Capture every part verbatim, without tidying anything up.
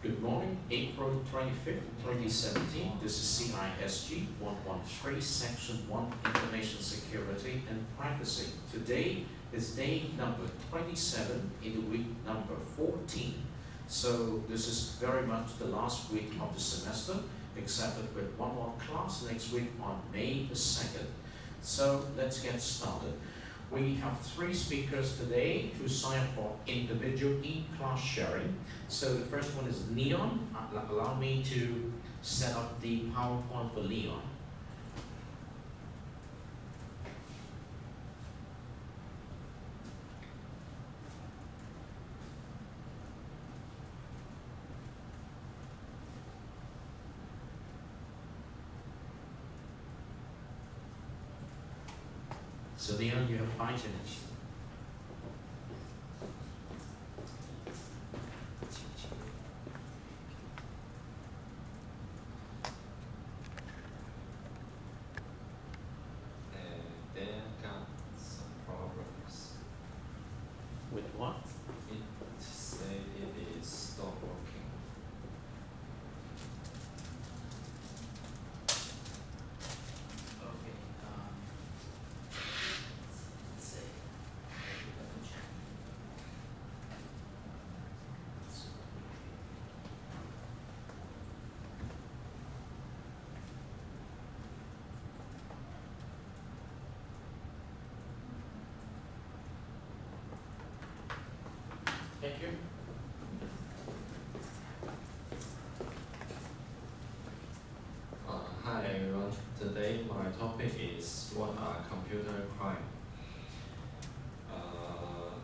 Good morning, April twenty-fifth, twenty seventeen. This is C I S G one one three, Section one, Information Security and Privacy. Today is day number twenty-seven in the week number fourteen. So this is very much the last week of the semester, except that with one more class next week on May the second. So let's get started. We have three speakers today who sign up for individual e-class sharing. So the first one is Leon. Allow me to set up the PowerPoint for Leon. So Leon, you have five minutes. There got some problems. With what? It said it is stop working. Okay. Um, let's see. Let me double check. Thank you. Uh, hi everyone. Today my topic is what are computer crime. Uh,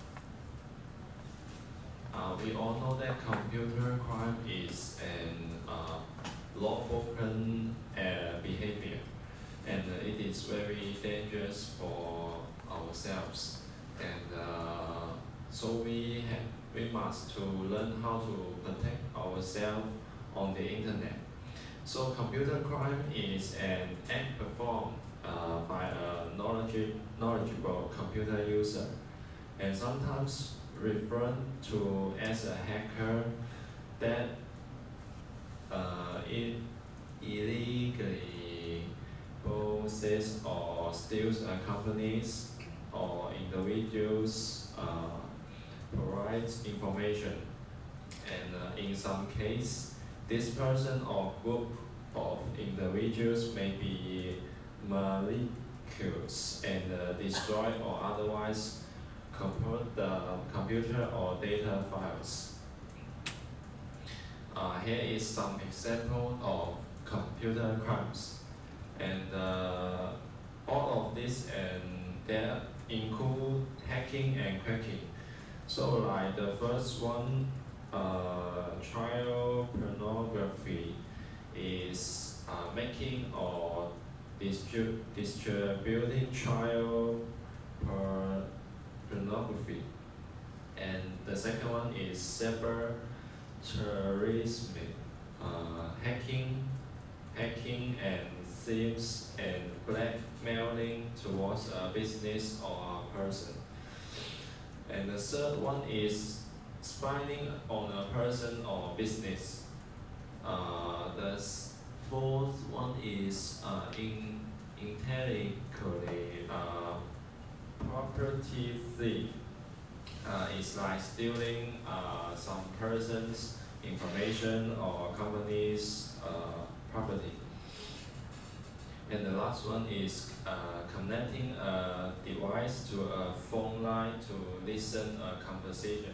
uh, we all know that computer crime is an uh, law-broken uh, behavior, and uh, it is very dangerous for ourselves. And uh, so we have we must to learn how to protect ourselves on the internet. So computer crime is an act performed uh, by a knowledge, knowledgeable computer user, and sometimes referred to as a hacker that uh, it illegally possesses or steals a company's or individuals' uh, provides information, and uh, in some cases, this person or group of individuals may be malicious and uh, destroy or otherwise corrupt the computer or data files. Uh, here is some example of computer crimes, and uh, all of this and that include hacking and cracking. So like the first one, uh, child pornography is uh, making or distrib distributing child por pornography. And the second one is cyber terrorism, uh, hacking, hacking and thieves and blackmailing towards a business or a person. And the third one is spying on a person or business. Uh, the fourth one is uh, in intellectually uh, property thief. Uh, it's like stealing uh, some person's information or company's uh, property. And the last one is uh, connecting a device to a phone line to listen a conversation.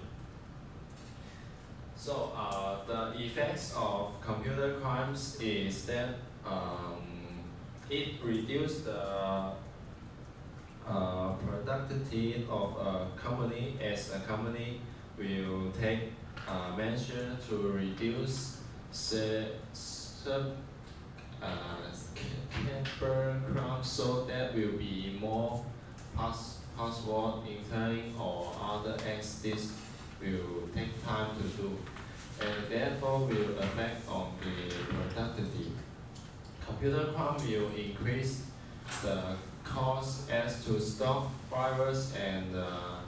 So uh, the effects of computer crimes is that um, it reduces the uh, productivity of a company, as a company will take uh, measure to reduce se sub uh, cyber crime, so that will be more pass password entering or other acts. This will take time to do, and therefore will affect on the productivity. Computer crime will increase the cost as to stop virus and uh,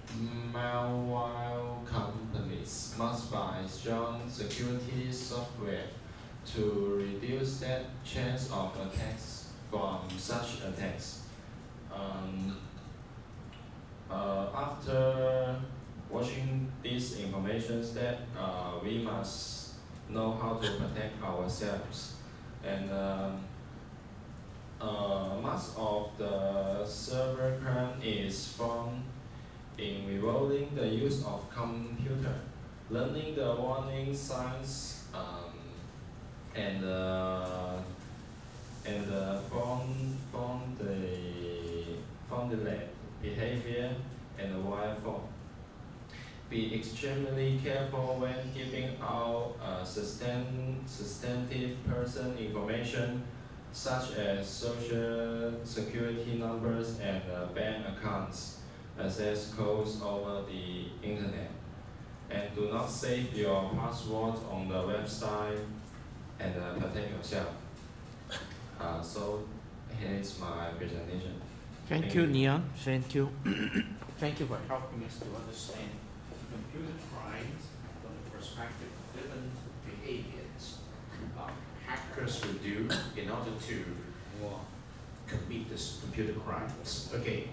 Meanwhile, companies must buy strong security software to reduce that chance of attacks from such attacks. Um, uh, after watching these informations, that uh, we must know how to protect ourselves, and um, uh, much of the server crime is from in revolving the use of computer, learning the warning signs, um, and uh, and uh, from from the from the lab behavior and the wire form. Be extremely careful when giving out uh, sustain, substantive person information such as social security numbers and uh, bank accounts, access codes over the internet. And do not save your password on the website, and uh, protect yourself. Uh, so here is my presentation. Thank, Thank you, you. Neon. Thank you. Thank you for helping us to understand computer crimes from the perspective of different behaviors uh, hackers will do in order to commit this computer crimes. Okay.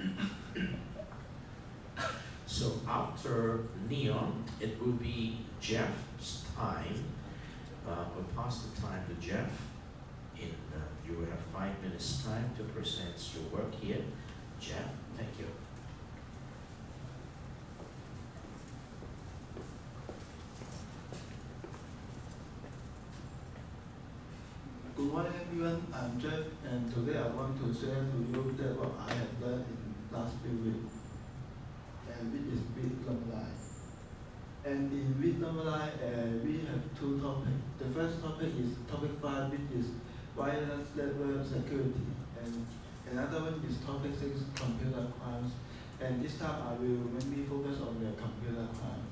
So after Neon, it will be Jeff's time. Uh, we'll pass the time to Jeff. In uh, you will have five minutes time to present your work here. Jeff, thank you. Good morning everyone, I'm Jeff, and today I want to share to you that what I have learned in last few weeks, and which is big long line. And in big long line, uh, we have two topics. The first topic is topic five, which is wireless network security, and another one is topic six, computer crimes. And this time I will mainly focus on the computer crimes.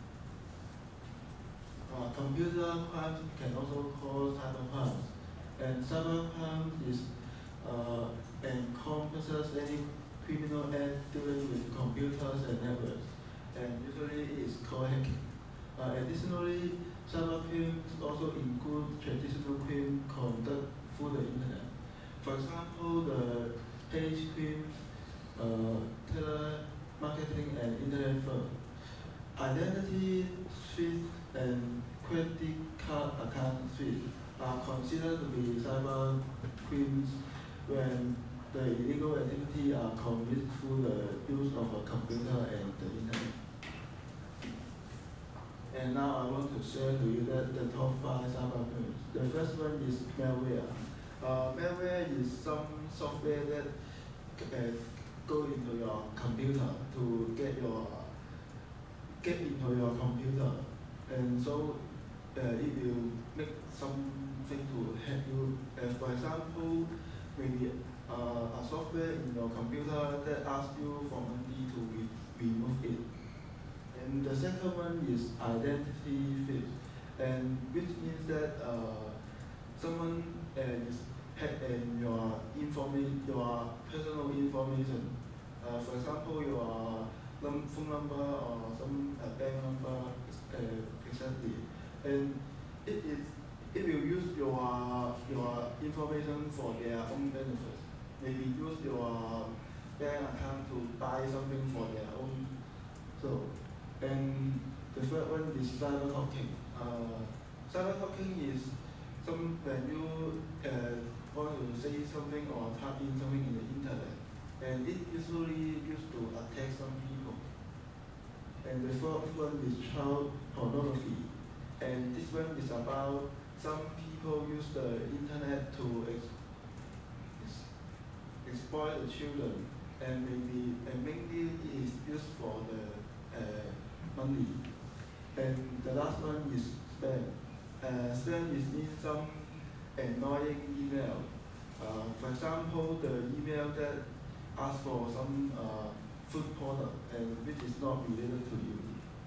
Uh, computer crimes can also cause cyber crimes. And cybercrime is uh, encompasses any criminal act dealing with computers and networks, and usually it is called hacking. Uh, additionally, cybercrimes also include traditional crime conduct through the internet. For example, the page crimes, uh, telemarketing, and internet fraud. Identity theft and credit card account theft are considered to be cyber crimes when the illegal activity are committed through the use of a computer and the internet. And now I want to share to you that the top five cyber crimes. The first one is malware. Uh, malware is some software that uh, go into your computer to get your get into your computer, and so uh, it will make something to help you. Uh, for example, maybe uh, a software in your computer that asks you for money to re remove it. And the second one is identity theft, and which means that uh, someone uh, is hacked in your information, your personal information. Uh, for example, your num phone number or some uh, bank number, uh, exactly. And it is it will use your your information for their own benefit. Maybe use your bank account to buy something for their own. So, and the third one is cyber talking. Uh, cyber talking is some when you uh, want to say something or type in something in the internet, and it usually used to attack some people. And the fourth one is child pornography, and this one is about some people use the internet to ex ex exploit the children, and maybe and mainly it is used for the uh, money. And the last one is spam. Uh, spam is means some annoying email. Uh, for example, the email that asks for some uh, food product and which is not related to you.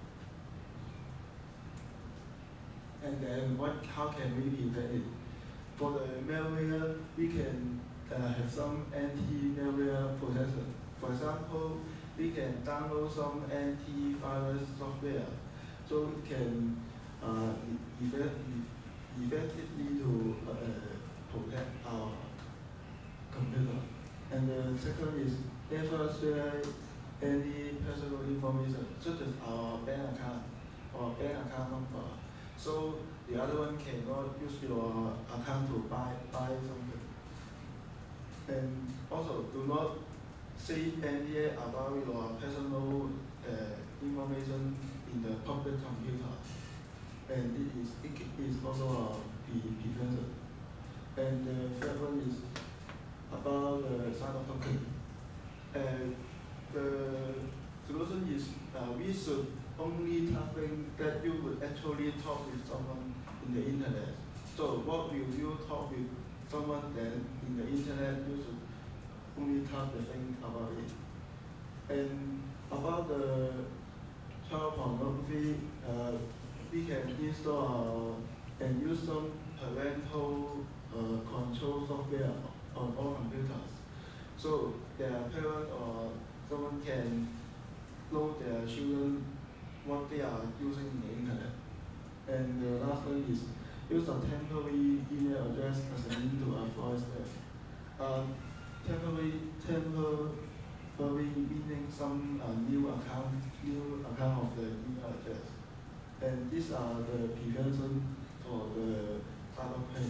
And then what? How can we prevent it? For the malware, we can uh, have some anti-malware protection. For example, we can download some antivirus software, so it can uh, e- effect- e- effectively to uh, protect our computer. And the second is never share any personal information, such as our bank account or bank account number. So the other one cannot use your account to buy buy something. And also do not say any about your personal uh, information in the public computer. And it is it is also a pre- prevention. And the third one is about the cyber token. And the solution is uh, we should only targeting that you would actually talk with someone in the internet. So what will you talk with someone then in the internet? You should only talk the thing about it. And about the child pornography, uh, we can install uh, and use some parental uh, control software on all computers. So their parent or someone can know their children what they are using in the internet. And the last one is use a temporary email address as a means to avoid spam. Um, temporary, temporary meaning some uh, new account, new account of the email address. And these are the prevention for the cybercrime.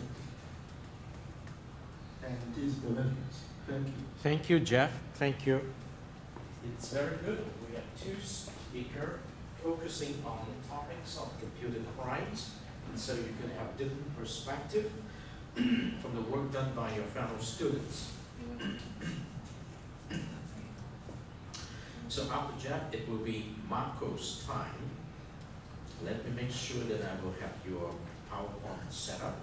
And this is the reference. Thank you. Thank you, Jeff. Thank you. It's very good. We have two speakers focusing on topics of computer crimes, and so you can have different perspective from the work done by your fellow students. So after Jeff, it will be Marco's time. Let me make sure that I will have your PowerPoint set up.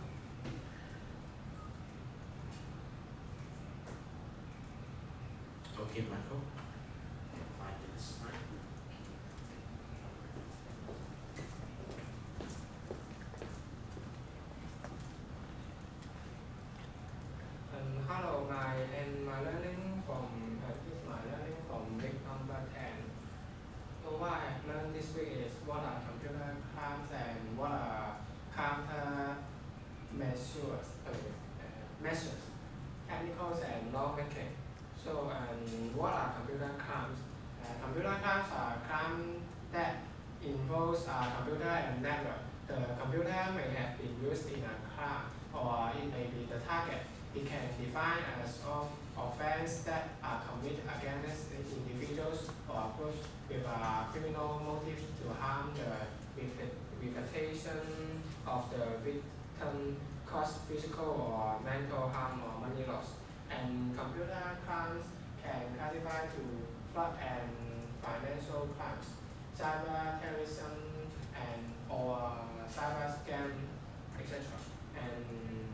Okay, Marco. Five minutes time. And hello, my and my learning from uh, this my learning from week number ten. So what I have learned this week is what are computer crimes and what are counter measures, uh, uh, measures, technicals and law making. So and what are computer crimes? Uh, computer crimes are crimes that involves a computer and network. The computer may have been used in a crime, or it may be the target. It can define as of offense that are committed against the individuals or groups with a criminal motive to harm the reputation of the victim, cause physical or mental harm or money loss. And computer crimes can classify to fraud and financial crimes, cyber terrorism, and or cyber scam, et cetera. And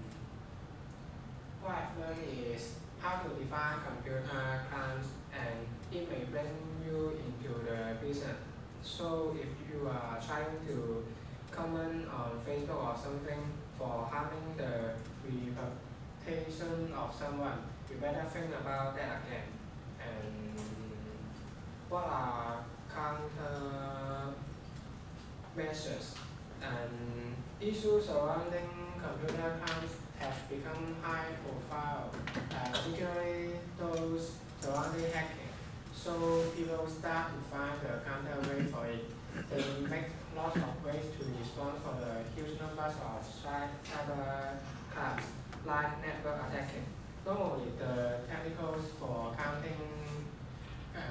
what I've learned is how to define computer crimes, and it may bring you into the business. So if you are trying to comment on Facebook or something for harming the reputation of someone, you better think about that again. And what are counter measures? And issues surrounding computer crimes have become high profile, uh, particularly those surrounding hacking. So people start to find the counter way for it. They make lots of ways to respond for the huge numbers of cyber crimes, like network attacking. Normally, the technicals for counting uh,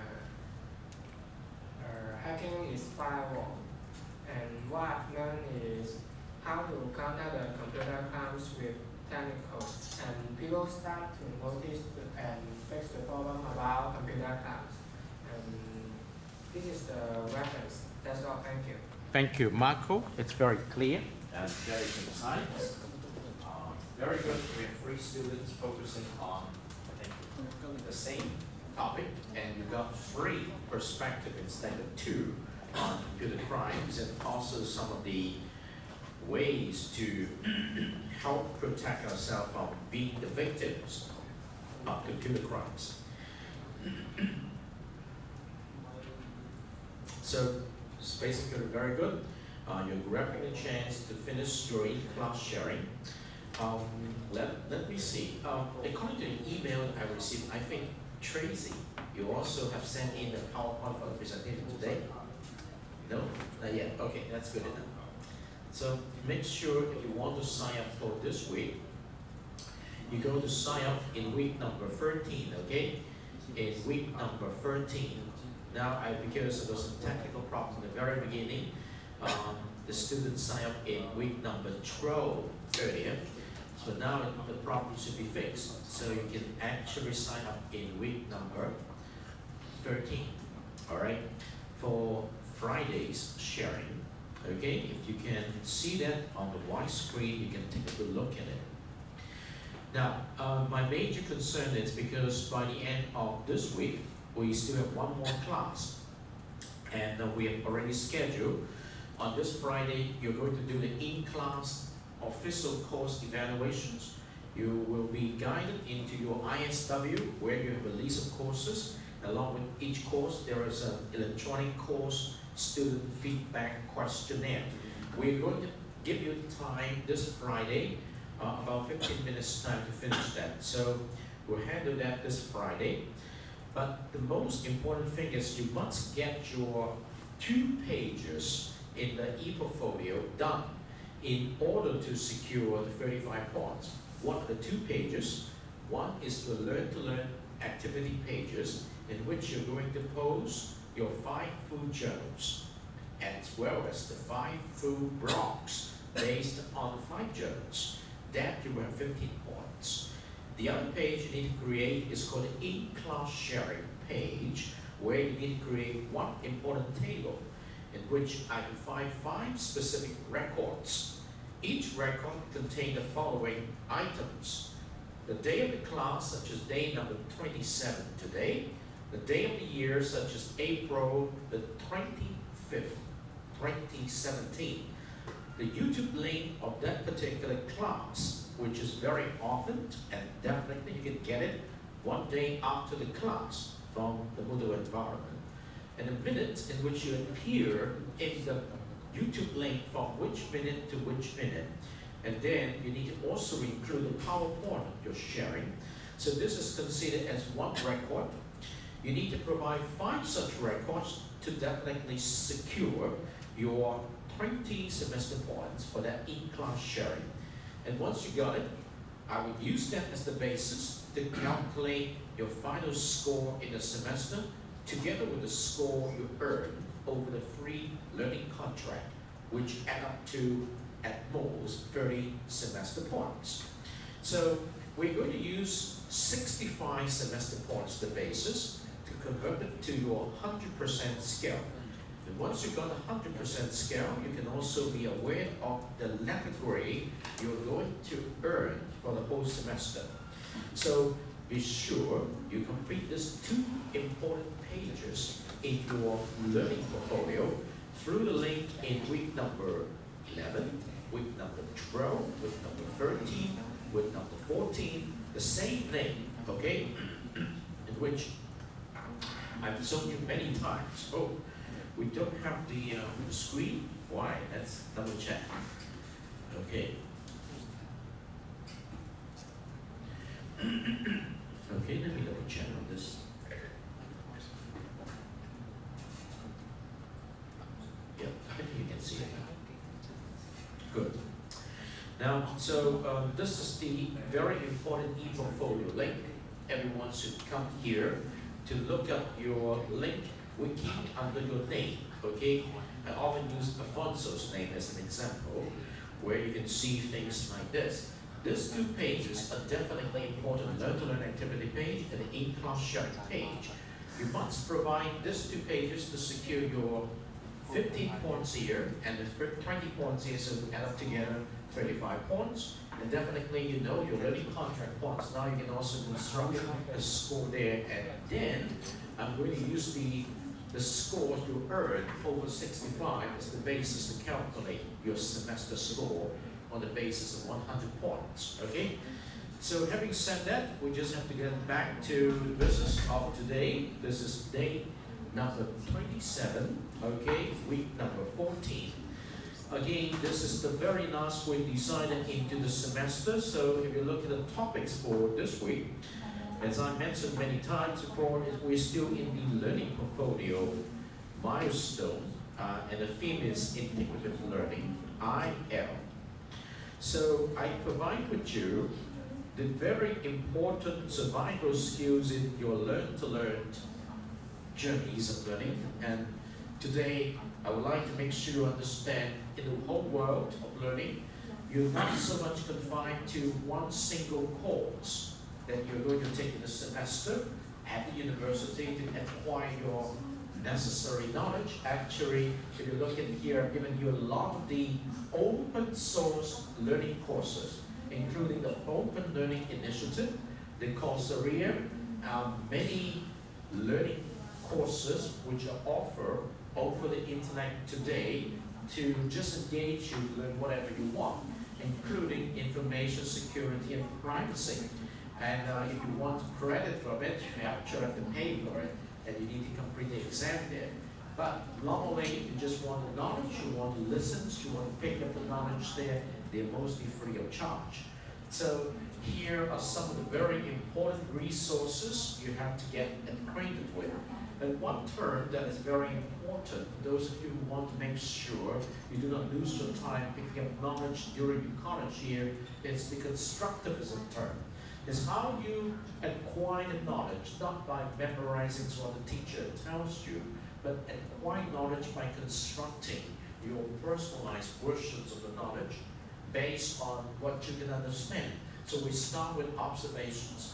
uh, hacking is firewall. And what I've learned is how to counter the computer crimes with technicals. And people start to notice the, and fix the problem about computer crimes. And this is the reference. That's all. Thank you. Thank you, Marco. It's very clear and very concise. Uh, very good. We have three students focusing on, I think, the same topic, and we got three perspectives instead of two on computer crimes, and also some of the ways to help protect ourselves from being the victims of computer crimes. So it's basically very good. Uh, you're grabbing a chance to finish your in-class sharing. Um, let, let me see. Um, according to the email I received, I think Tracy, you also have sent in the PowerPoint for the presentation today? No? Not yet. Okay, that's good enough. So make sure if you want to sign up for this week, you go to sign up in week number thirteen, okay? In week number thirteen. Now, I, because there was some technical problems in the very beginning, um, the students sign up in week number twelve earlier. So now the problem should be fixed. So you can actually sign up in week number thirteen, all right? For Friday's sharing, okay? If you can see that on the white screen, you can take a good look at it. Now, uh, my major concern is because by the end of this week, we still have one more class. And uh, we have already scheduled, on this Friday, you're going to do the in-class official course evaluations. You will be guided into your I S W, where you have a list of courses. Along with each course, there is an electronic course student feedback questionnaire. We're going to give you time this Friday, uh, about fifteen minutes time to finish that. So we'll handle that this Friday. But the most important thing is you must get your two pages in the e-portfolio done in order to secure the thirty-five points. What are the two pages? One is the Learn to Learn activity pages, in which you're going to post your five food journals, as well as the five food blogs based on the five journals. That you will have fifteen points. The other page you need to create is called the in-class sharing page, where you need to create one important table in which identify five specific records. Each record contains the following items: the day of the class, such as day number twenty-seven today; the day of the year, such as April the twenty-fifth, twenty seventeen; the YouTube link of that particular class, which is very often, and definitely you can get it one day after the class from the Moodle environment, and the minutes in which you appear in the YouTube link from which minute to which minute. And then you need to also include the PowerPoint you're sharing. So this is considered as one record. You need to provide five such records to definitely secure your twenty semester points for that in-class sharing. And once you got it, I would use that as the basis to calculate your final score in the semester, together with the score you earn over the free learning contract, which add up to at most thirty semester points. So we're going to use sixty-five semester points as the basis to convert it to your one hundred percent scale. And once you've got a one hundred percent scale, you can also be aware of the letter grade you're going to earn for the whole semester. So be sure you complete these two important pages in your learning portfolio through the link in week number eleven, week number twelve, week number thirteen, week number fourteen, the same link, okay, in which I've shown you many times. Oh, we don't have the uh, screen. Why? Let's double check. Okay. Okay, let me double check on this. Yep, I think you can see it now. Good. Now, so um, this is the very important e-portfolio link. Everyone should come here to look up your link wiki under your name, okay? I often use Alfonso's name as an example, where you can see things like this. These two pages are definitely important: Learn to Learn activity page and the in-class sharing page. You must provide these two pages to secure your fifteen points here and the twenty points here, so add up together thirty-five points. And definitely you know your learning contract points. Now you can also construct a score there, and then I'm going to use the the scores you earn over sixty-five as the basis to calculate your semester score on the basis of one hundred points, okay? So having said that, we just have to get back to the business of today. This is day number twenty-seven Okay, week number fourteen. Again, this is the very last week decided into the semester, so if you look at the topics for this week, as I mentioned many times before, we're still in the learning portfolio milestone, uh, and the theme is integrative learning, I L. So I provide with you the very important survival skills in your learn-to-learn journeys of learning. And today, I would like to make sure you understand in the whole world of learning, you're not so much confined to one single course that you're going to take in a semester at the university to acquire your necessary knowledge. Actually, if you look in here, I've given you a lot of the open source learning courses, including the Open Learning Initiative, the Coursera, uh, many learning courses which are offered over the internet today to just engage you to learn whatever you want, including information security and privacy. And uh, if you want credit from it, you actually have to pay for it, and you need to complete the exam there. But normally, if you just want the knowledge, you want to listen, you want to pick up the knowledge there, they're mostly free of charge. So here are some of the very important resources you have to get acquainted with. And one term that is very important for those of you who want to make sure you do not lose your time picking up knowledge during your college year is the constructivism term. Is how you acquire the knowledge, not by memorizing what the teacher tells you, but acquire knowledge by constructing your personalized versions of the knowledge based on what you can understand. So we start with observations.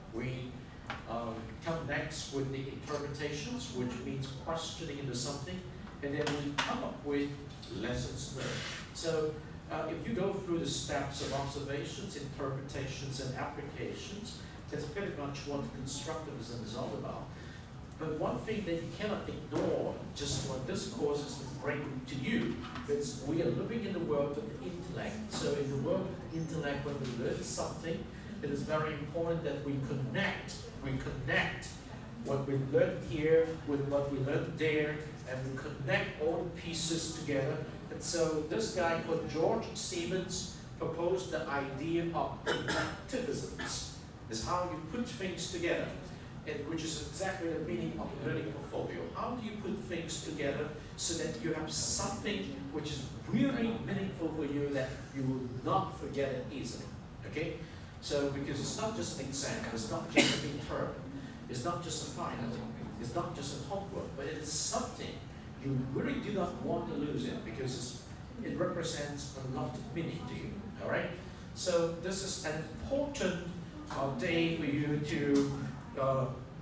We um, come next with the interpretations, which means questioning into something, and then we come up with lessons learned. So uh, if you go through the steps of observations, interpretations, and applications, that's pretty much what constructivism is all about. But one thing that you cannot ignore, just what this course is bringing to you, is we are living in the world of intellect. So in the world of intellect, when we learn something, it is very important that we connect, we connect what we learned here with what we learned there, and we connect all the pieces together. And so this guy called George Siemens proposed the idea of connectivisms, is how you put things together, and which is exactly the meaning of learning portfolio. How do you put things together so that you have something which is really meaningful for you that you will not forget it easily, okay? So, because it's not just an exam, it's not just a midterm, it's not just a final, it's not just a homework, but it is something you really do not want to lose it because it's, it represents a lot of meaning to you, all right? So this is an important uh, day for you to uh,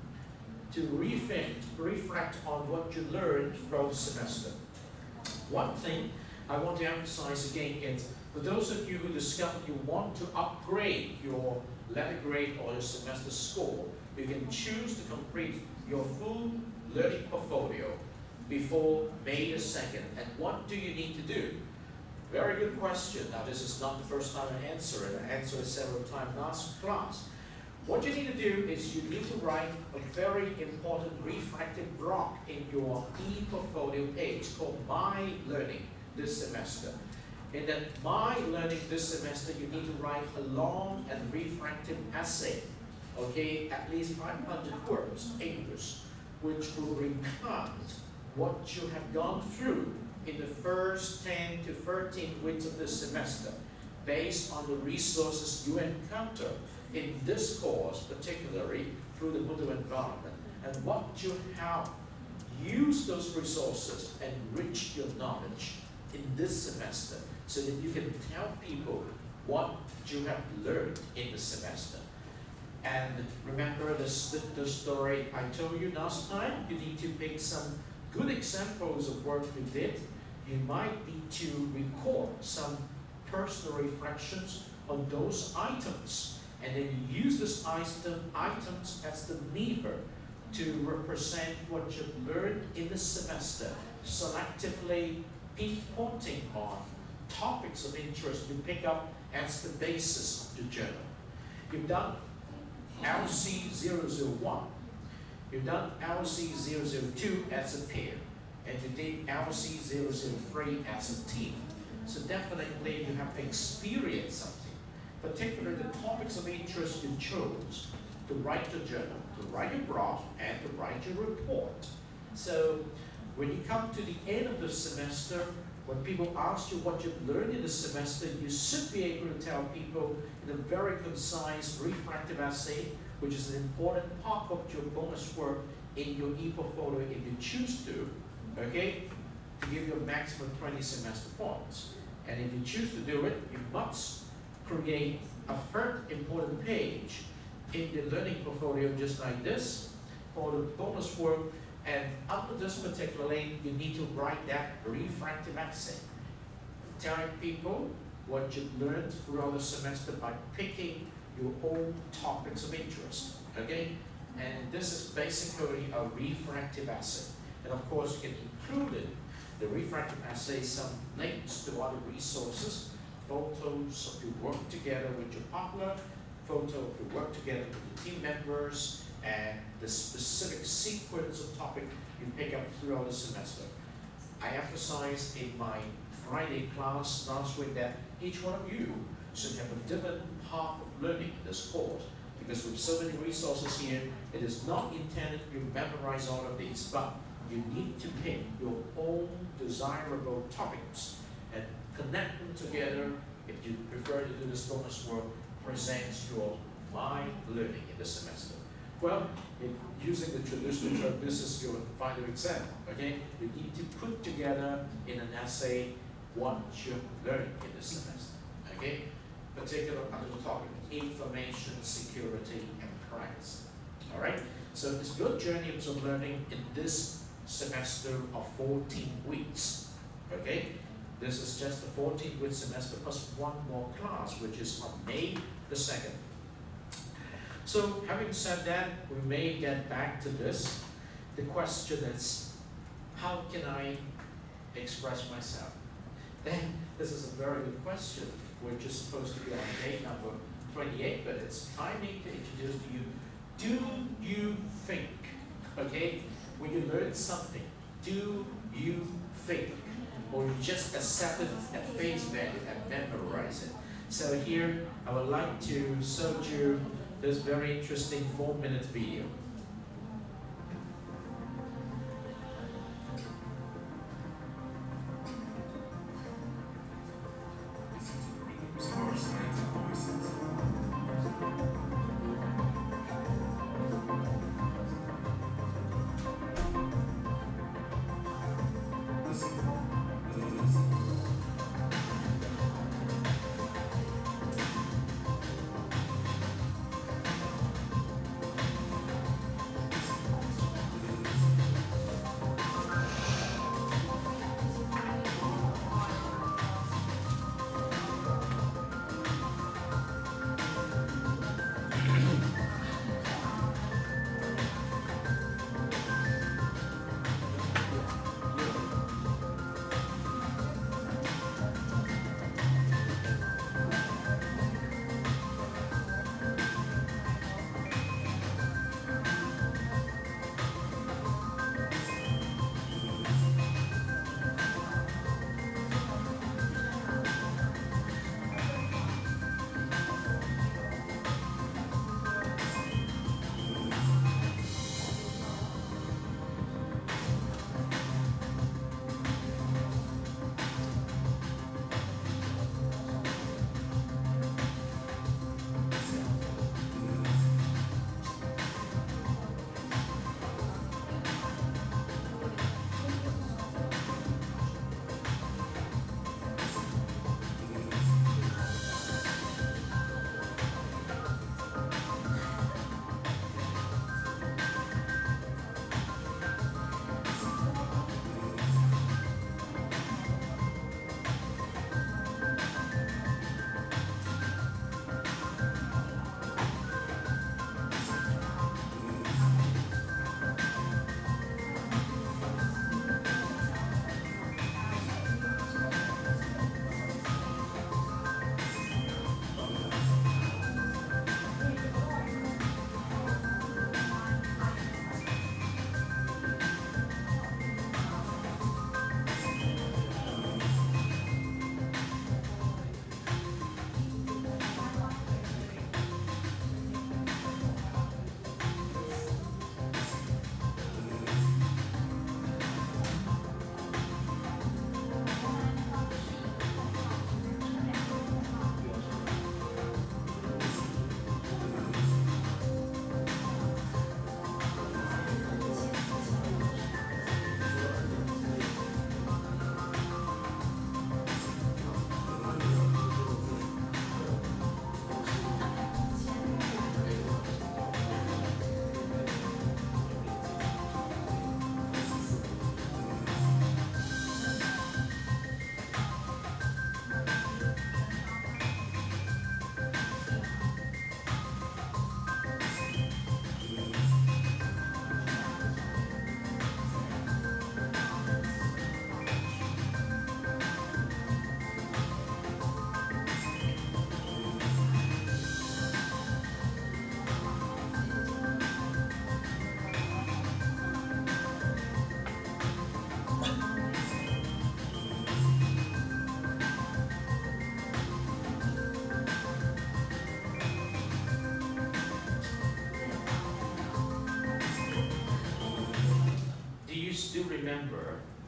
to rethink, reflect on what you learned throughout the semester. One thing I want to emphasize again is, for those of you who discover you want to upgrade your letter grade or your semester score, you can choose to complete your full learning portfolio before May the second. And what do you need to do? Very good question. Now, this is not the first time I answer it. I answered it several times last class. What you need to do is you need to write a very important reflective block in your e-portfolio page called My Learning this semester. In that My Learning this semester, you need to write a long and reflective essay, okay, at least five hundred words, English, which will recount what you have gone through in the first ten to thirteen weeks of this semester, based on the resources you encounter in this course, particularly through the Moodle environment, and what you have used those resources and enrich your knowledge in this semester, so that you can tell people what you have learned in the semester. And remember this, the, the story I told you last time, you need to pick some good examples of work you did. You might need to record some personal reflections on those items, and then you use those item, items as the lever to represent what you've learned in the semester, selectively pinpointing on topics of interest you pick up as the basis of the journal. You've done L C zero zero one, you've done L C zero zero two as a pair, and you did L C zero zero three as a team. So definitely you have experienced something, particularly the topics of interest you chose to write your journal, to write your blog, and to write your report. So when you come to the end of the semester, when people ask you what you've learned in the semester, you should be able to tell people in a very concise, reflective essay, which is an important part of your bonus work in your e-portfolio if you choose to, okay, to give you a maximum twenty semester points. And if you choose to do it, you must create a third important page in the learning portfolio just like this for the bonus work. And under this particularly, you need to write that reflective essay, telling people what you've learned throughout the semester by picking your own topics of interest, okay? And this is basically a reflective essay. And of course, you can include in the reflective essay some links to other resources, photos of you work together with your partner, photo of you work together with the team members, and the specific sequence of topic you pick up throughout the semester. I emphasized in my Friday class last week that each one of you should have a different path of learning in this course, because with so many resources here, it is not intended you memorize all of these, but you need to pick your own desirable topics and connect them together. If you prefer to do this bonus work, presents your my learning in the semester. Well, if using the traditional term, this is your final exam, okay? You need to put together in an essay what you learned in the semester, okay? Particular under the topic, information security and privacy, all right? So it's your journey of learning in this semester of fourteen weeks, okay? This is just a fourteen week semester plus one more class, which is on May the second. So having said that, we may get back to this. The question is, how can I express myself? Then this is a very good question, which is supposed to be on day number twenty-eight, but it's time to introduce to you, do you think, okay? When you learn something, do you think? Or you just accept it at face value and memorize it? So here, I would like to show you this very interesting four minute video.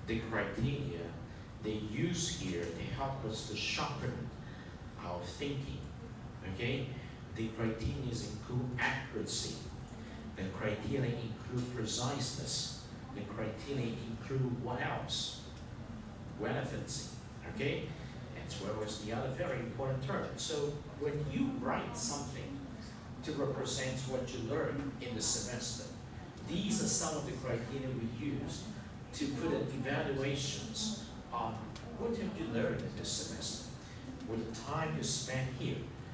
the criteria they use here, they help us to sharpen our thinking, okay? The criteria include accuracy, the criteria include preciseness, the criteria include what else? Relevancy, okay? As well as the other very important term. So when you write something to represent what you learn in the semester, these are some of the criteria we use to put in evaluations on what have you learned in this semester, with the time you spend here.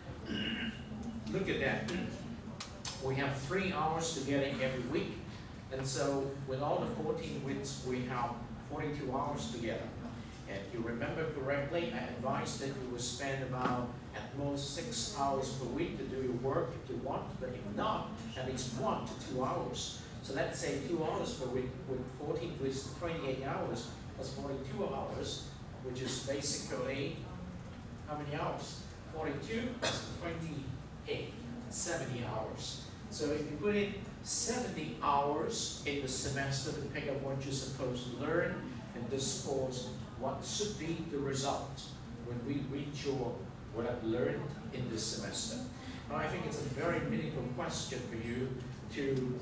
Look at that. We have three hours together every week, and so with all the fourteen weeks, we have forty-two hours together. And if you remember correctly, I advised that you would spend about at most six hours per week to do your work if you want, but if not, at least one to two hours. So let's say two hours per week with fourteen weeks, twenty-eight hours, plus forty-two hours, which is basically, how many hours? forty-two plus twenty-eight, seventy hours. So if you put in seventy hours in the semester to pick up what you're supposed to learn in this course, what should be the result when we reach your what I've learned in this semester? Now, I think it's a very meaningful question for you to,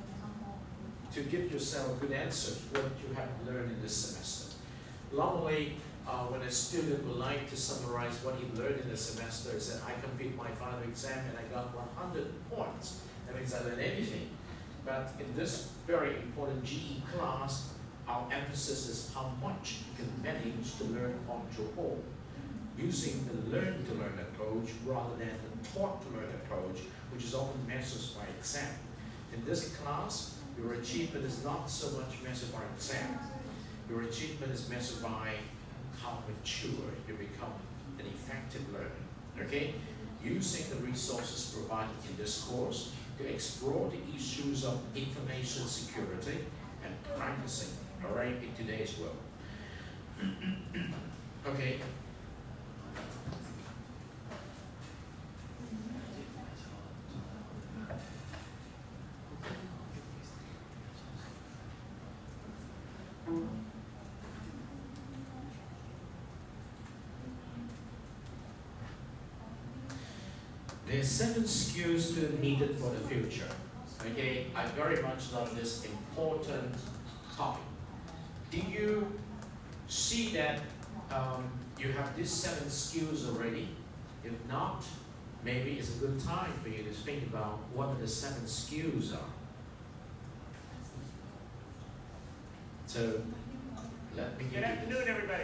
to give yourself a good answer to what you have learned in this semester. Normally, uh, when a student would like to summarize what he learned in the semester, is that I completed my final exam and I got one hundred points. That means I learned everything. But in this very important G E class, our emphasis is how much you can manage to learn on your own, using the learn-to-learn approach rather than the taught-to-learn approach, which is often measured by exam. In this class, your achievement is not so much measured by exam. Your achievement is measured by how mature you become an effective learner, okay? Using the resources provided in this course to explore the issues of information security and practicing, all right, in today's world. Okay. There are seven skills to needed for the future. Okay, I very much love this important topic. Do you see that um, you have these seven skills already? If not, maybe it's a good time for you to think about what the seven skills are. So, let me give Good you afternoon, this. everybody.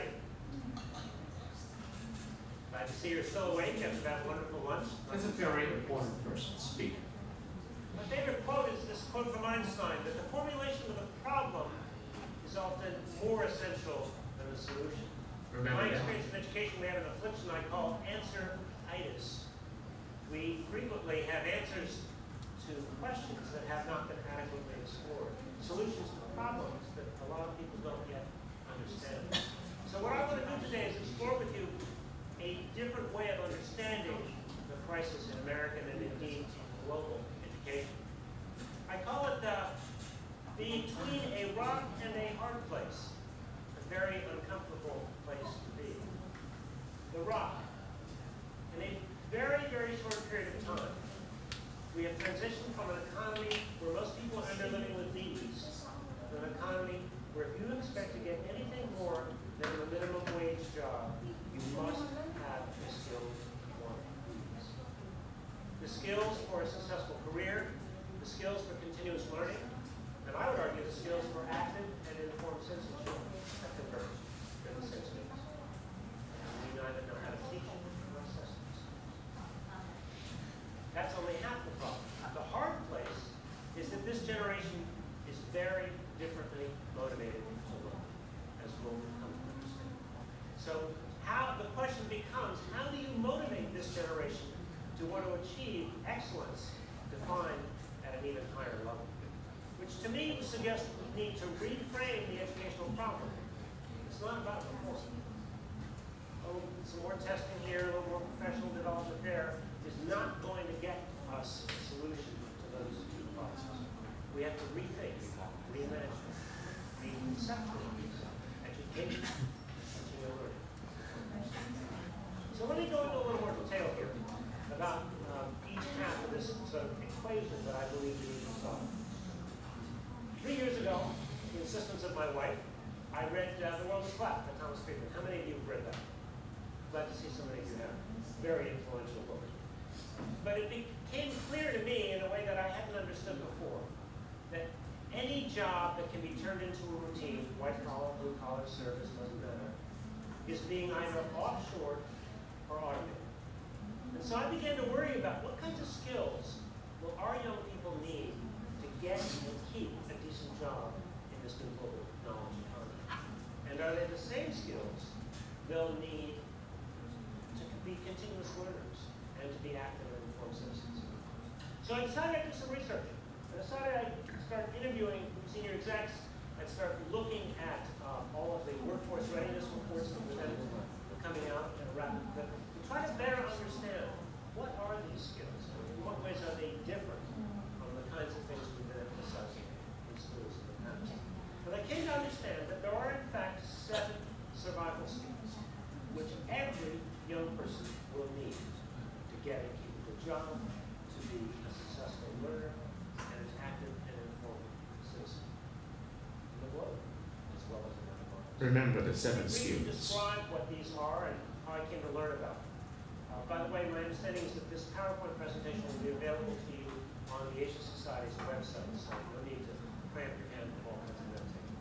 Glad to see you're still awake after that wonderful lunch. That's a very important person speaking. My favorite quote is this quote from Einstein, that the formulation of a problem is often more essential than the solution. Remember In my that? experience in education, we have an affliction I call answer-itis. We frequently have answers to questions that have not been adequately explored, solutions to problems that a lot of people don't yet understand. So what I want to do today is explore with you a different way of understanding the crisis in American and indeed global education. I call it uh, between a rock and a hard place, a very uncomfortable place to be. The rock. In a very, very short period of time, we have transitioned from an economy where most people are living with ease to an economy where if you expect to get anything more than a minimum wage job, you must have a skilled one. The skills for a successful career, the skills for continuous learning, and I would argue the skills for active and informed citizenship have converged in the sixties. We neither know how to teach nor assess these. That's only half the problem. The hard place is that this generation is very differently motivated to learn, as we'll come to understand. So how the question becomes, how do you motivate this generation to want to achieve excellence defined at an even higher level? Which to me would suggest we need to reframe the educational problem. It's not about reform. Oh, some more testing here, a little more professional development there is not going to get us a solution to those two problems. We have to rethink, reimagine, reconceptualize education, continual learning. So let me go into a little more detail here about uh, each half of this sort of equation that I believe you need to solve. Three years ago, at the insistence of my wife, I read uh, The World is Flat by Thomas Friedman. How many of you have read that? Glad to see so many of you have. Very influential book. But it became clear to me in a way that I hadn't understood before that any job that can be turned into a routine, white collar, blue collar, service, doesn't matter, is being either offshored or automated. And so I began to worry about what kinds of skills will our young people need to get and keep a decent job in this new global knowledge economy. And are they the same skills they'll need to be continuous learners and to be active and informed citizens? So I decided I'd do some research. I decided I'd start interviewing senior execs. I'd start looking at uh, all of the workforce readiness reports that were then coming out in a rapid clip to try to better understand what are these skills and in what ways are they different from the kinds of things we've been emphasizing in schools in the past. But I came to understand that there are in fact seven survival skills which every young person will need to get and keep a good job, to be a successful learner, and an active and informed citizen in the globe, as well as in other markets. Remember the seven Briefly skills. describe what these are and how I came to learn about them. Uh, by the way, my understanding is that this PowerPoint presentation will be available to you on the Asia Society's website, so no need to cramp your hand with all kinds of note taking.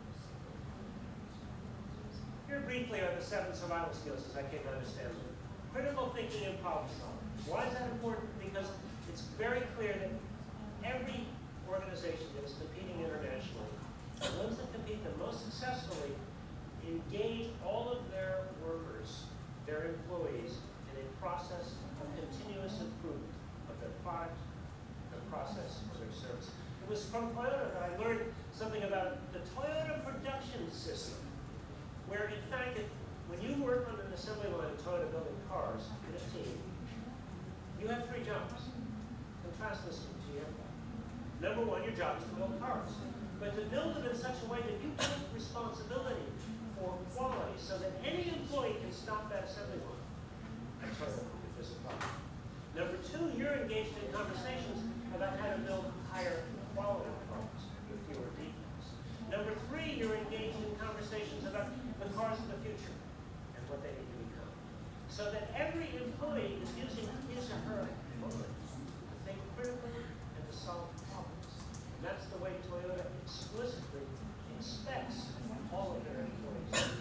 Here briefly are the seven survival skills as I came to understand them. Critical thinking and problem solving. Why is that important? Because it's very clear that every organization that is competing internationally, the ones that compete the most successfully, engage all of their workers, their employees, in a process of continuous improvement of their product, their process, or their service. It was from Toyota that I learned something about the Toyota production system, where in fact, if, when you work on an assembly line of Toyota building cars in a team, you have three jobs. Contrast this with G M. Number one, your job is to build cars, but to build them in such a way that you take responsibility for quality so that any employee can stop that assembly line and try to if there's a problem. Number two, you're engaged in conversations about how to build higher quality cars with fewer defects. Number three, you're engaged in conversations about the cars of the future and what they need to become. So that every employee is using his or her mind to think critically and to solve problems. And that's the way Toyota explicitly expects all of their employees.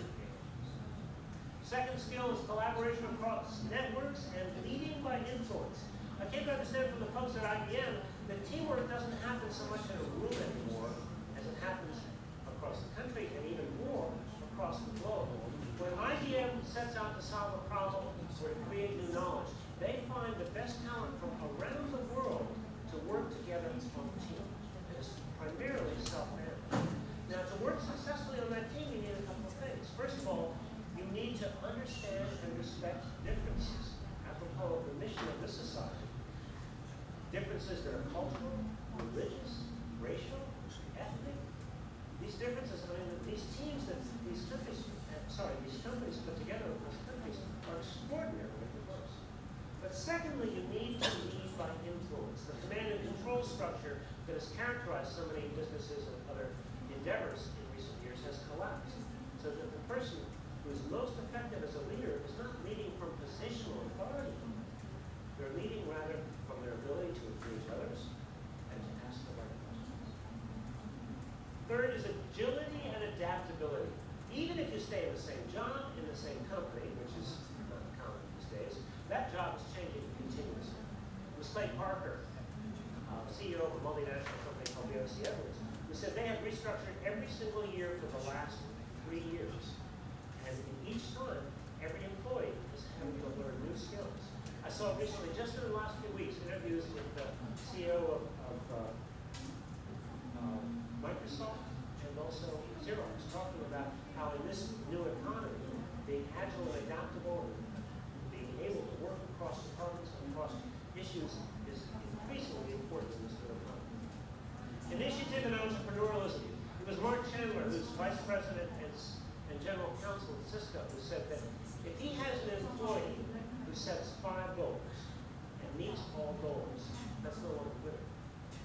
Second skill is collaboration across networks and leading by influence. I came to understand from the folks at I B M that teamwork doesn't happen so much in a room anymore as it happens across the country and even more across the globe. When I B M sets out to solve a problem or to create new knowledge, they find the best talent from around the world to work together on a team. It is primarily self-managed. Now, to work successfully on that team, you need a couple of things. First of all, you need to understand and respect differences, apropos of the mission of this society. Differences that are cultural, religious, racial, ethnic. These differences, I mean, these teams that these countries, uh, sorry, these companies put together across countries are extraordinarily diverse. But secondly, you need to lead by influence. The command and control structure that has characterized so many businesses and other endeavors in recent years has collapsed, so that the person who is most effective as a leader is not leading from positional authority. They're leading rather from their ability to engage others and to ask the right questions. Third is agility and adaptability. Even if you stay in the same job, in the same company, which is not common these days, that job is changing continuously. It was Clay Parker, uh, C E O of a multinational company called B O C Edwards, who said they have restructured every single year for the last three years. And each time, every employee is having to learn new skills. I saw recently, just in the last few weeks, interviews with the C E O of, of uh, uh, Microsoft and also Xerox, talking about how in this new economy, being agile and adaptable and being able to work across departments and across issues is increasingly important in this new economy. Initiative and entrepreneurialism. It was Mark Chandler, who's vice president and, and general counsel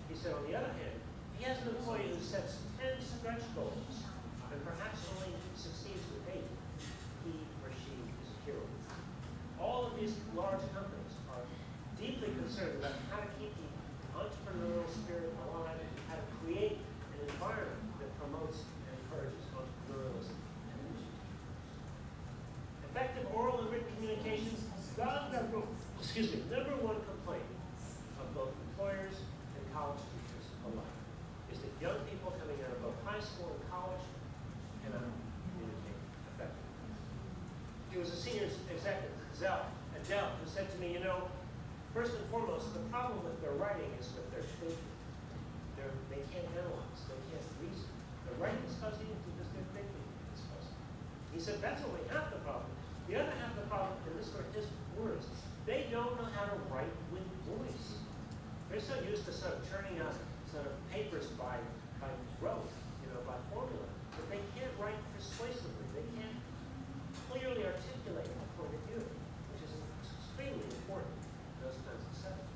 He said, on the other hand, he has an employee who sets ten stretch goals and perhaps only succeeds with eight. He or she is a hero. All of these large companies are deeply concerned about how to keep the entrepreneurial spirit alive and how to create an environment that promotes and encourages entrepreneurialism and initiative. Effective oral and written communications, the number, excuse me, number one complaint of both employers and college teachers alike is that young people coming out of both high school and college cannot communicate effectively. He was a senior executive, Zell, at Dell, who said to me, you know, first and foremost, the problem with their writing is with their thinking. They're, they can't analyze, they can't reason. Their writing is fuzzy because their thinking is fuzzy. He said that's only half the problem. The other half of the problem, and this were his words, they don't know how to write with voice. They're so used to sort of churning out sort of papers by, by rote, you know, by formula, that they can't write persuasively. They can't clearly articulate a point of view, which is extremely important in those kinds of settings.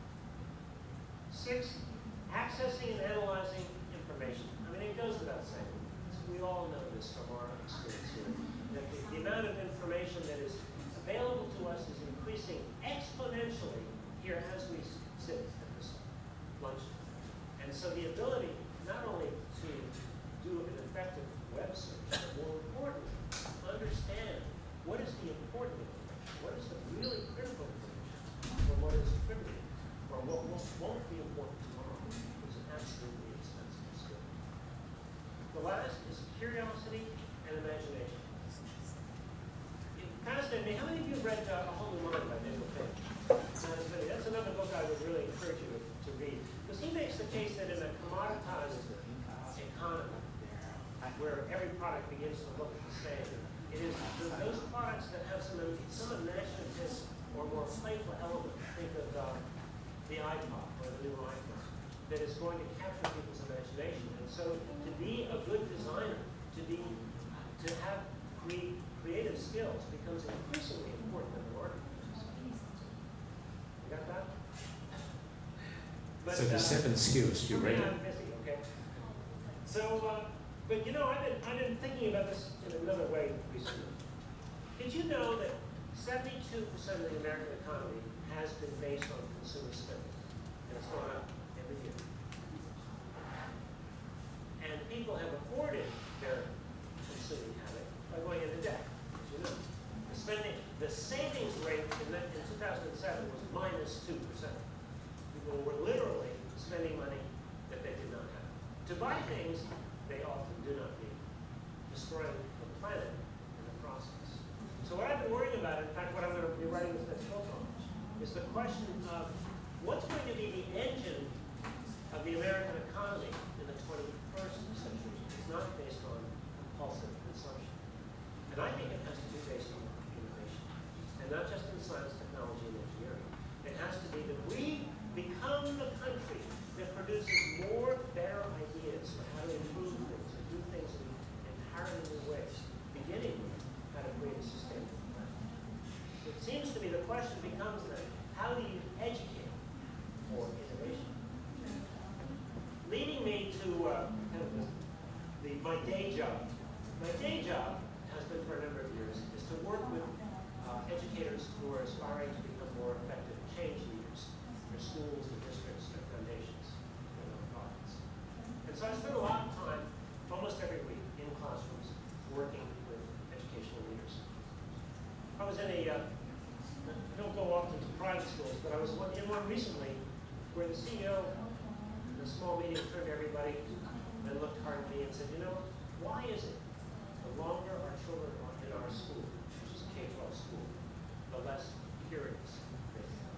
Six, accessing and analyzing information. I mean, it goes without saying. We all know this from our experience here, that the, the amount of information that is available to us is increasing exponentially here as we sit at this lunch. And so the ability not only to do an effective web search, but more importantly, understand what is the important information, what is the really critical information, or what is trivial, or what won't, won't be important tomorrow, is an absolutely expensive skill. The last is curiosity and imagination. Pastor, how many of you read uh, A Whole New Mind by Daniel Pink? That's another book I would really encourage you to, to read. Because he makes the case that in a commoditized uh, economy, where every product begins to look the same, it is those products that have some, some imaginative or more playful element, think of uh, the iPod or the new iPhone, that is going to capture people's imagination. And so to be a good designer, to be, to have create, creative skills becomes increasingly important in the marketplace. You got that? But, So the uh, seven skills, you okay, ready? I'm busy, okay. So, uh, but you know, I've been, I've been thinking about this in another way recently. Did you know that seventy-two percent of the American economy has been based on consumer spending? And it's gone up every year. And people have afforded their consuming habit by going into debt, as you know. The spending, the savings rate in, the, in two thousand seven was minus two percent. People were literally spending money that they did not have. To buy things they often do not need, destroying the planet in the process. So what I've been worrying about, in fact, what I'm going to be writing this next book on, is the question of what's going to be the engine of the American economy in the twenty-first century. It's not based on compulsive consumption. And I think it has to be based on innovation. And not just in science, technology, and engineering. It has to be that we become the country that produces more better ideas for how to improve things and do things in entirely new ways, beginning with how to create a sustainable planet. It seems to me the question becomes then, how do you educate for innovation? Leading me to uh, kind of the, the, my day job. My day job has been for a number of years, is to work with uh, educators who are aspiring to become more effective change leaders for schools and districts and foundations and nonprofits. And so I spend a lot of time, almost every week, in classrooms working with educational leaders. I was in a, uh, I don't go often to private schools, but I was in one recently where the C E O in a small meeting turned to everybody and looked hard at me and said, you know, why is it the longer our children are in our school, which is K twelve school, the less curious they become?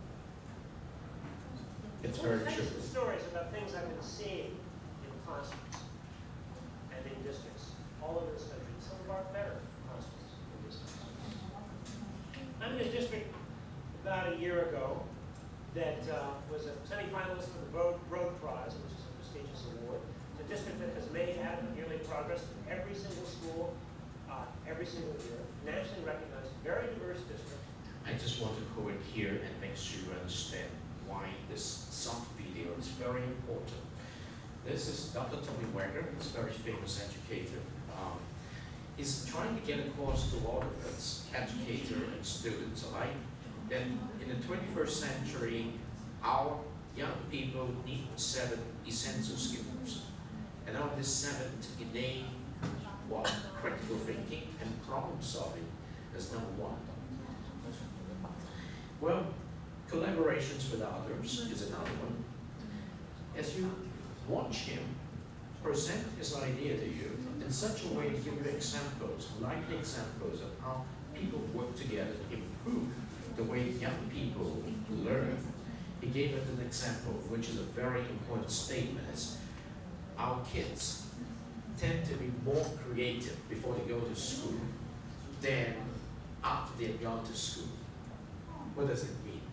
It's So very I'll tell true. you some stories about things I've been seeing in classrooms and in districts all over this country. Some of our better classrooms and districts. I'm in a district about a year ago that uh, was a semi-finalist for the Road, Road Prize, which is a prestigious award. It's a district that has made adequate yearly progress in every single school, uh, every single year. Nationally recognized, very diverse district. I just want to go in here and make sure you understand why this soft video is very important. This is Doctor Tony Weger, he's a very famous educator. Um, he's trying to get across to all of us, educators and students alike, that in the twenty-first century, our young people need seven essential skills. And out of this seven, he named what critical thinking and problem solving as number one. Well, collaborations with others is another one. As you watch him present his idea to you in such a way to give you examples, likely examples of how people work together to improve the way young people learn. He gave it an example, which is a very important statement. It's, our kids tend to be more creative before they go to school than after they've gone to school. What does it mean?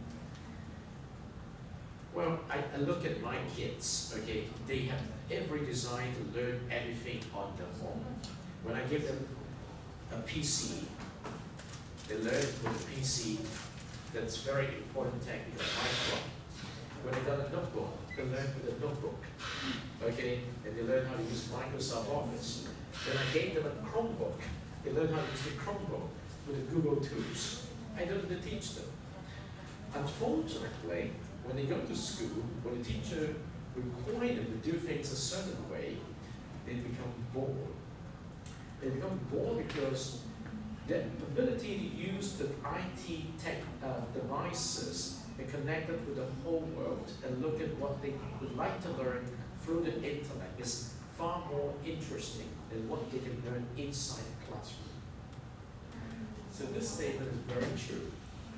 Well, I, I look at my kids, okay, they have every desire to learn everything on their own. When I give them a P C, they learn with a P C. That's very important technical micro. When they got a notebook, they learn with a notebook, okay, and they learn how to use Microsoft Office. Then I gave them a Chromebook. They learn how to use the Chromebook with the Google Tools. I don't need to teach them. Unfortunately, when they go to school, when the teacher requires them to do things a certain way, they become bored. They become bored because the ability to use the I T tech uh, devices and connect it with the whole world and look at what they would like to learn through the internet is far more interesting than what they can learn inside a classroom. So this statement is very true.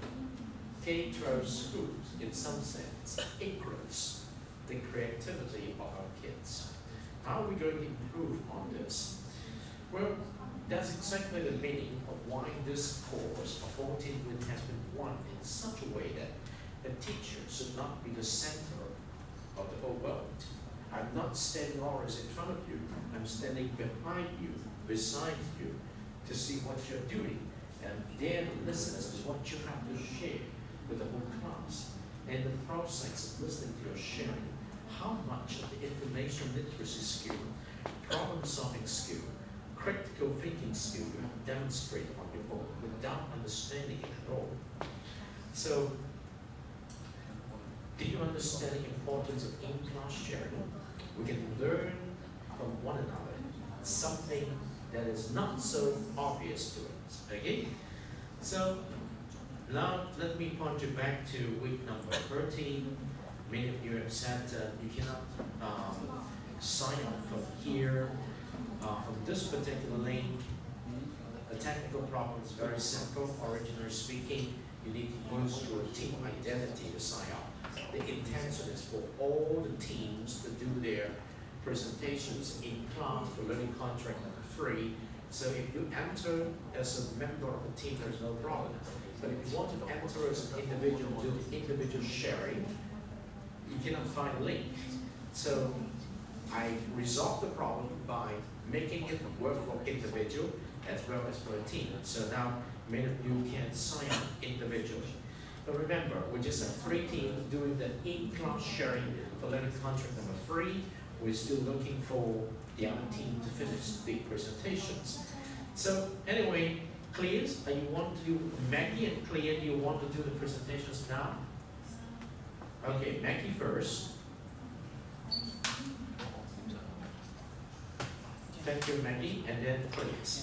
K twelve schools, in some sense, equals the creativity of our kids. How are we going to improve on this? Well, that's exactly the meaning of why this course of fourteen Win has been won in such a way that the teacher should not be the center of the whole world. I'm not standing always in front of you, I'm standing behind you, beside you, to see what you're doing, and there to listen as to what you have to share with the whole class. And the process of listening to your sharing, how much of the information literacy skill, problem solving skill, critical thinking skill you have demonstrated on your own without understanding it at all. So, do you understand the importance of in-class sharing? We can learn from one another something that is not so obvious to us, okay? So, now let me point you back to week number thirteen. Many of you have said uh, you cannot um, sign up from here, uh, from this particular link. The technical problem is very simple. Originally speaking, you need to use your team identity to sign up. The intention is for all the teams to do their presentations in class for learning contract number three. So if you enter as a member of a team, there's no problem. But if you want to enter as an individual, do the individual sharing, you cannot find a link. So I resolved the problem by making it work for individual as well as for a team. So now many of you can sign up individually. But remember, we just have three teams doing the in-class sharing for learning contract number three. We're still looking for the other team to finish the presentations. So anyway, Clear, are you want to do, Maggie and Clear, do you want to do the presentations now? Okay, Maggie first. Thank you, Maggie, and then please.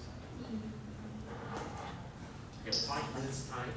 You have five minutes time.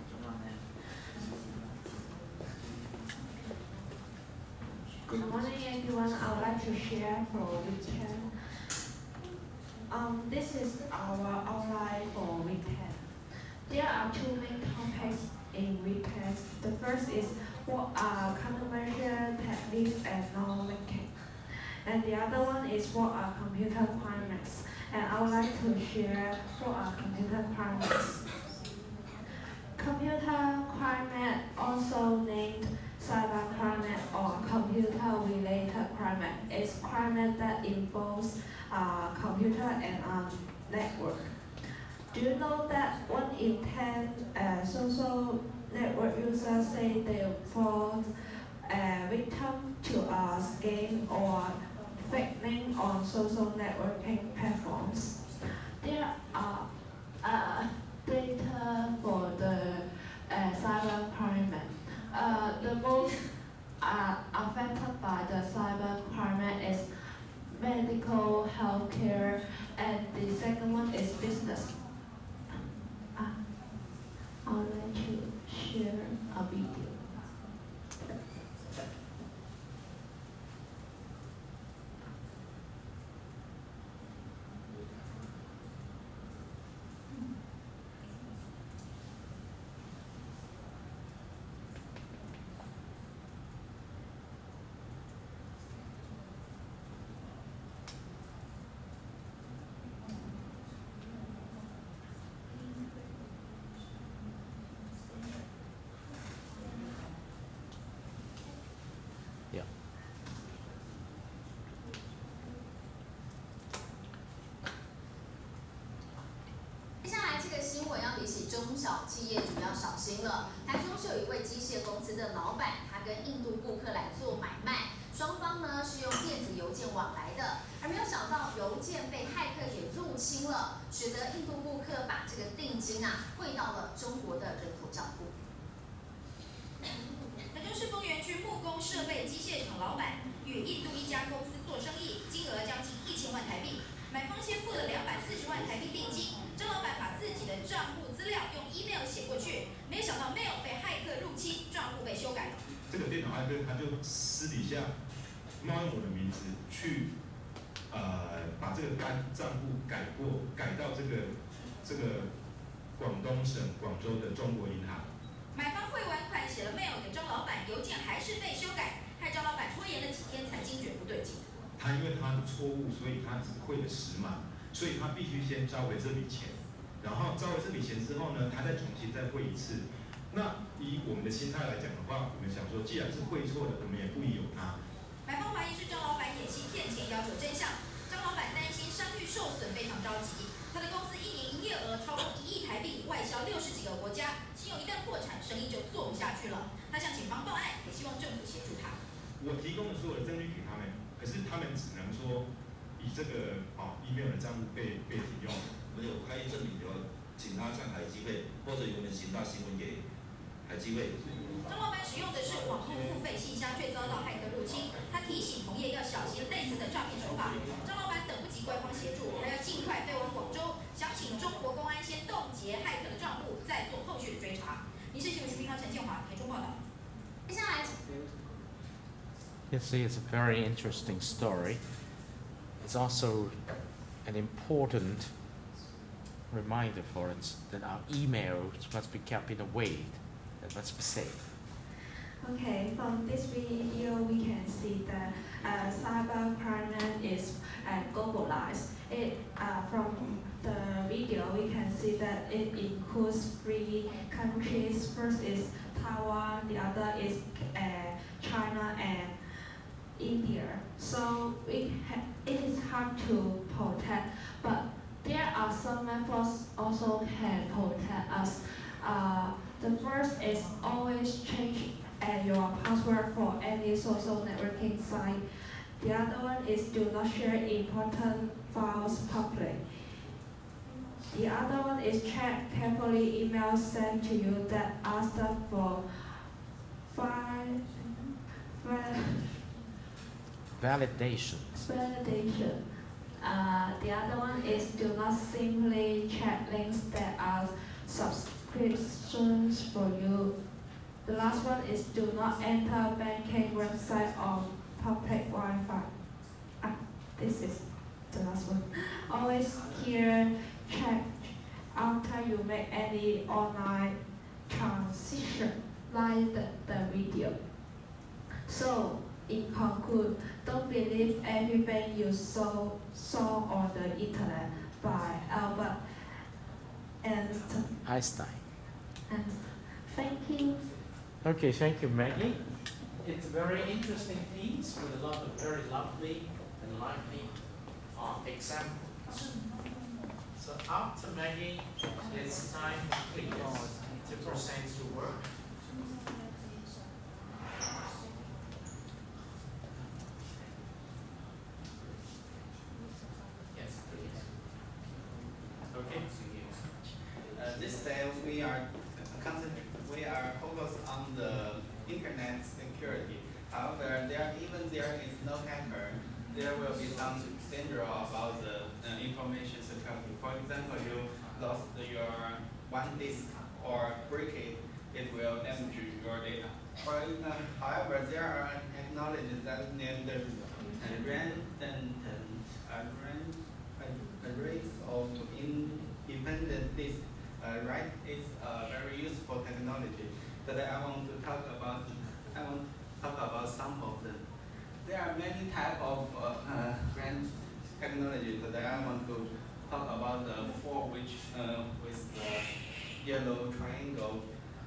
Good morning, everyone. I would like to share for week ten. Um, this is our outline for week ten. There are two main topics in week ten. The first is what are countermeasure techniques and knowledge-making. And the other one is what are computer climates. And I would like to share what are computer climates. Computer climate, also named cyber climate or computer-related climate, is climate that involves uh, computer and um, network. Do you know that one in ten uh, social network users say they fall uh, victim to a scam or fake name on social networking platforms. There are uh, data for the uh, cyber crime. Uh, the most uh, affected by the cyber crime is medical, healthcare, and the second one is business. Uh, I'll let you share a video. Yeah. 接下来这个新闻要提醒中小企业主要小心了。台中是有一位机械公司的老板，他跟印度顾客来做买卖，双方呢是用电子邮件往来的，而没有想到邮件被骇客给入侵了，使得印度顾客把这个定金啊汇到了中国的人头账户。 台中市丰原区木工设备机械厂老板与印度一家公司做生意，金额将近一千万台币，买方先付了两百四十万台币定金。张老板把自己的账户资料用 email 写过去，没有想到 mail 被骇客入侵，账户被修改了。 这个电脑骇客他就私底下冒用我的名字去，呃，把这个干账户改过，改到这个这个广东省广州的中国银行。 买方汇完款写了 mail 给张老板，邮件还是被修改，害张老板拖延了几天才惊觉不对劲。 他因为他的错误，所以他只汇了十码，所以他必须先召回这笔钱，然后召回这笔钱之后呢，他再重新再汇一次。那以我们的心态来讲的话，我们想说，既然是汇错的，我们也不疑有他。 买方怀疑是张老板演戏骗钱，要求真相。张老板担心商誉受损，非常着急。他的公司一年营业额超过一亿台币，外销六十几个国家，信用一旦破产，生意就做不下去了。他向警方报案，也希望政府协助他。 我提供了所有的证据给他们，可是他们只能说以这个哦 email 的账户被被停用。 没有开业证明的话，请他向海基会或者由我们行大新闻给海基会。 张老板使用的是网络付费信箱，却遭到骇客入侵。他提醒同业要小心类似的诈骗手法。张老板等不及官方协助，还要尽快飞往广州，想请中国公安先冻结骇客的账户，再做后续的追查。民事新闻徐平浩、陈建华台中报道。 接下来。 You see, it's a very interesting story. It's also an important reminder for us that our emails must be kept in a way that must be safe. Okay, from this video we can see that uh, cyber crime is uh, globalized. It, uh, from the video we can see that it includes three countries. First is Taiwan, the other is uh, China and India. So it, it is hard to protect, but there are some methods also can protect us. Uh, the first is always change uh, your password for any social networking site. The other one is do not share important files public. The other one is check carefully emails sent to you that ask for file, file Validations. validation. Uh, the other one is do not simply check links that are subscriptions for you. The last one is do not enter banking website on public Wi-Fi. Ah, this is the last one. Always here check after you make any online transaction, like the, the video. So, in conclude, don't believe everything you saw, saw on the internet by Albert Einstein. Einstein. And thank you. Okay, thank you, Maggie. It's a very interesting piece with a lot of very lovely and lively uh, examples. So after Maggie, it's time for Cletus to present your work. internet security. However, there even there is no hacker, there will be some danger about the uh, information security. For example, you lost your one disk or break it, it will damage your data. For example, however, there are technologies that named uh, redundant arrays of independent disk. Uh, right, it's a very useful technology that I want to talk about. I want to talk about some of them. There are many types of uh, uh, branch technologies that I want to talk about. The four which uh, with the yellow triangle.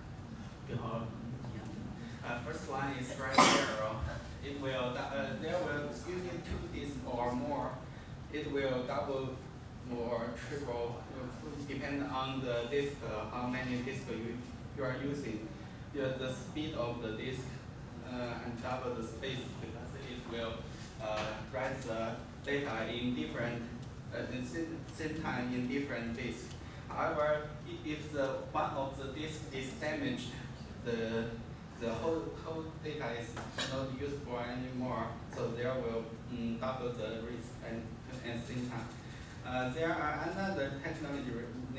Uh, first one is right there. It will uh, there will you need two disks or more. It will double or triple, depend on the disk, uh, how many disks you, you are using. Yeah, the speed of the disk uh, and double the space, because it will uh, write the data in different, uh, at the same, same time in different disks. However, if the one of the disks is damaged, the the whole whole data is not usable anymore, so there will um, double the risk and at the same time. Uh, there are another technology,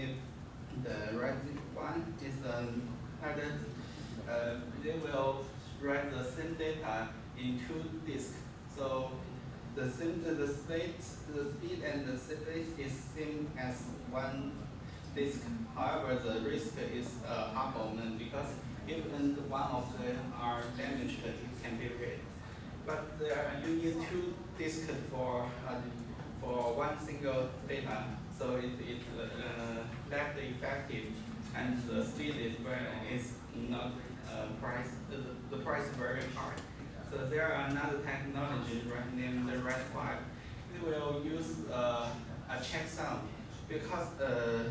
the right one is um, other, uh, they will write the same data in two disks. So the same, the speed, the speed and the space is same as one disk. However, the risk is uh, abnormal because even one of them are damaged, it can be read. But there you need two disks for uh, for one single data, so it it uh, less effective, and the speed is very is not uh, price the, the price is very high. So there are another technology right named the RAID five. It will use uh, a checksum because uh,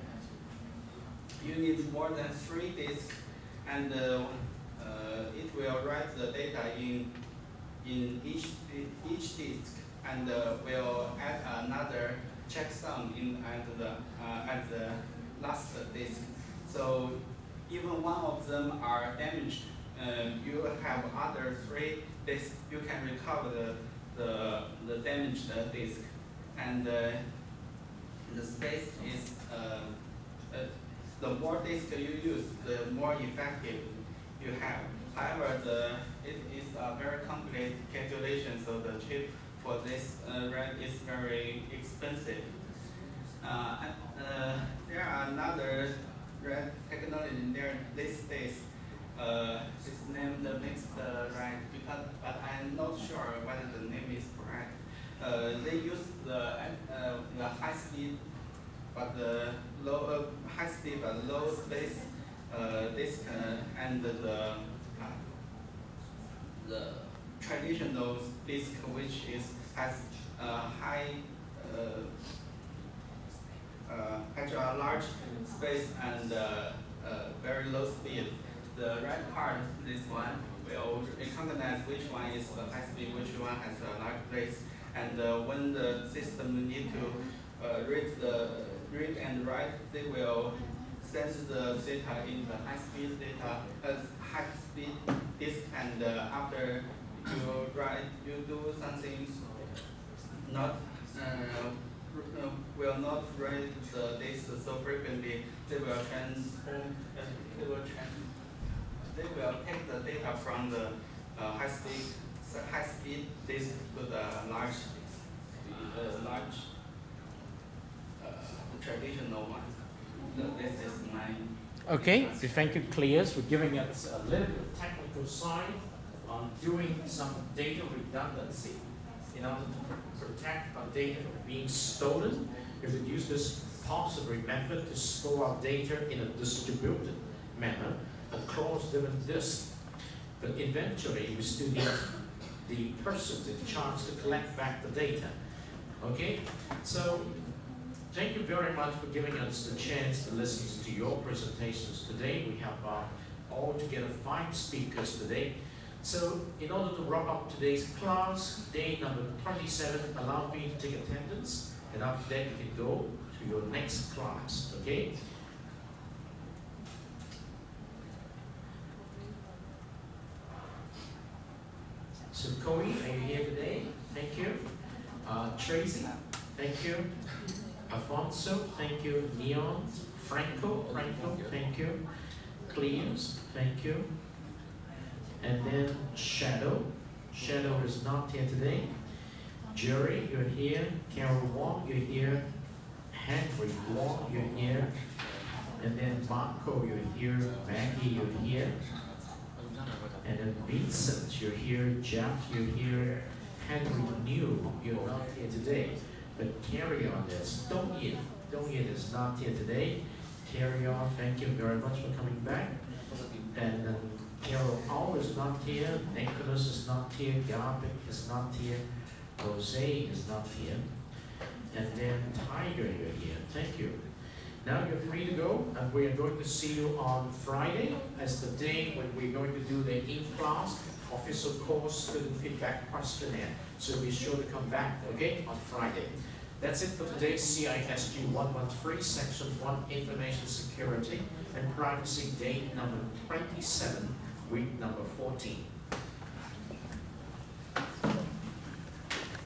you need more than three disks, and uh, uh, it will write the data in in each each disk, and uh, will add another checksum in at the uh, at the last disk. So even one of them are damaged, uh, you have other three disks. You can recover the the, the damaged disk, and uh, the space is uh, uh, the more disk you use, the more effective you have. However, the it is a very complex calculation, so the chip for this uh, RAID is very expensive. Uh, and, uh, there are another RAID technology there these days. Uh, it's named the mixed uh, RAID, because, but I'm not sure whether the name is correct. Uh, they use the uh, the high speed, but the low uh, high speed but low space uh, disk uh, and the uh, the traditional disk, which is has uh, high uh, uh, has a large space and uh, uh, very low speed. The right part, this one, will recognize which one is the high speed, which one has a large space, and uh, when the system need to uh, read the read and write, they will send the data in the high speed data, uh, high speed disk, and uh, after you write, you do something not uh, will not read the disk so frequently. They will transform. Uh, they will trans. They will take the data from the uh, high speed high speed disk to the large uh, large uh, traditional one. So this is my. Okay, we thank you, Clears, for giving us a little bit of technical side on doing some data redundancy in order to protect our data from being stolen. We would use this possible method to store our data in a distributed manner across different disks. But eventually, we still need the persons in charge to collect back the data. Okay, so thank you very much for giving us the chance to listen to your presentations today. We have uh, altogether five speakers today. So in order to wrap up today's class, day number twenty-seven, allow me to take attendance, and after that you can go to your next class, okay? So Cody, are you here today? Thank you. Uh, Tracy, thank you. Alfonso, thank you. Neon, Franco, Franco, thank you. Clears, thank you. And then Shadow, Shadow is not here today. Jerry, you're here. Carol Wong, you're here. Henry Wong, you're here. And then Marco, you're here. Maggie, you're here. And then Vincent, you're here. Jeff, you're here. Henry New, you're not here today. But carry on this. Dong Yin, Dong Yin is not here today. Carry on. Thank you very much for coming back. And um, Carol All is not here. Nicholas is not here. Garbic is not here. Jose is not here. And then Tiger, you're here. Thank you. Now you're free to go, and we are going to see you on Friday as the day when we're going to do the in-class official course student feedback questionnaire. So be sure to come back, okay, on Friday. That's it for today's C I S G one one three, Section one, Information Security and Privacy, day number twenty-seven, week number fourteen.